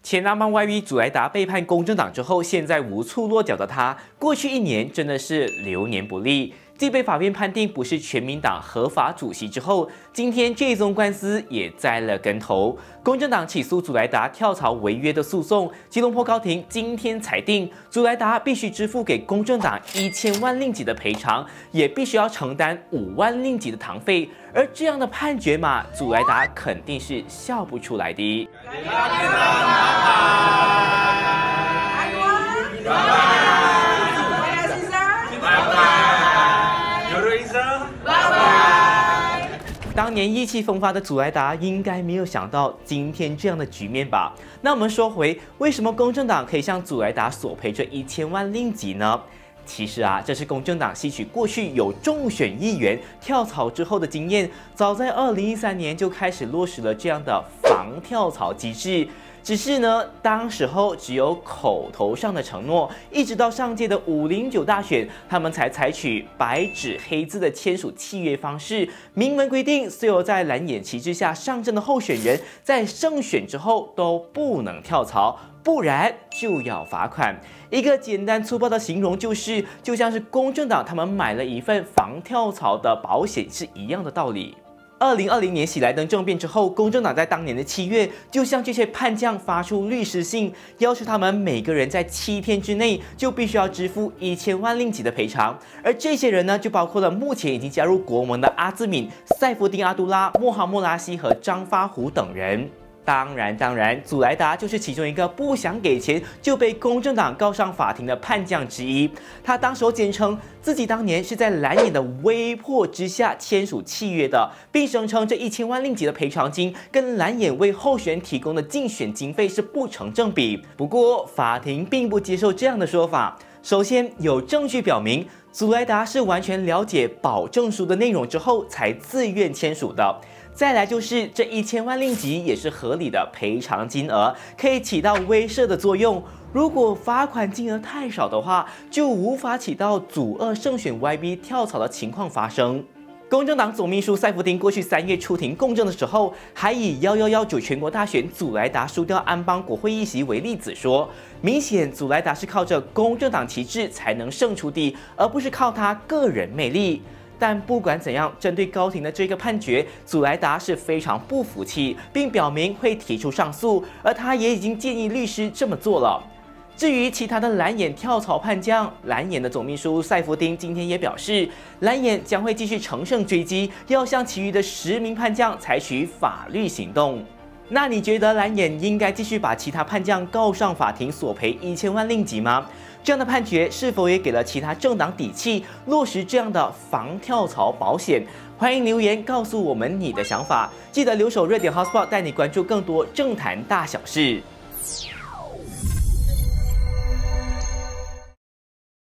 前南邦外 V 祖莱达背叛公正党之后，现在无处落脚的他，过去1年真的是流年不利。继被法院判定不是全民党合法主席之后，今天这一宗官司也栽了跟头。公正党起诉祖莱达跳槽违约的诉讼，吉隆坡高庭今天裁定，祖莱达必须支付给公正党1000万令吉的赔偿，也必须要承担5万令吉的堂费。而这样的判决嘛，祖莱达肯定是笑不出来的。 当年意气风发的祖莱达应该没有想到今天这样的局面吧？那我们说回，为什么公正党可以向祖莱达索赔这1000万令吉呢？其实啊，这是公正党吸取过去有众选议员跳槽之后的经验，早在2013年就开始落实了这样的防跳槽机制。 只是呢，当时候只有口头上的承诺，一直到上届的509大选，他们才采取白纸黑字的签署契约方式，明文规定，所有在蓝眼旗帜下上阵的候选人，在胜选之后都不能跳槽，不然就要罚款。一个简单粗暴的形容就是，就像是公正党他们买了一份防跳槽的保险是一样的道理。 2020年喜来登政变之后，公正党在当年的7月就向这些叛将发出律师信，要求他们每个人在7天之内就必须要支付1000万令吉的赔偿。而这些人呢，就包括了目前已经加入国盟的阿兹敏、塞夫丁阿杜拉、穆哈默拉西和张发虎等人。 当然，祖莱达就是其中一个不想给钱就被公正党告上法庭的叛将之一。他当时坚称自己当年是在蓝眼的威迫之下签署契约的，并声称这1000万令吉的赔偿金跟蓝眼为候选人提供的竞选经费是不成正比。不过，法庭并不接受这样的说法。首先，有证据表明，祖莱达是完全了解保证书的内容之后才自愿签署的。 再来就是这1000万令吉也是合理的赔偿金额，可以起到威慑的作用。如果罚款金额太少的话，就无法起到阻遏胜选 YB 跳槽的情况发生。公正党总秘书塞夫丁过去3月出庭供证的时候，还以1119全国大选祖莱达输掉安邦国会议席为例子说，明显祖莱达是靠着公正党旗帜才能胜出的，而不是靠他个人魅力。 但不管怎样，针对高庭的这个判决，祖莱达是非常不服气，并表明会提出上诉，而他也已经建议律师这么做了。至于其他的蓝眼跳槽叛将，蓝眼的总秘书塞夫丁今天也表示，蓝眼将会继续乘胜追击，要向其余的10名叛将采取法律行动。 那你觉得蓝眼应该继续把其他叛将告上法庭索赔1000万令吉吗？这样的判决是否也给了其他政党底气落实这样的防跳槽保险？欢迎留言告诉我们你的想法。记得留守热点 Hotspot 带你关注更多政坛大小事。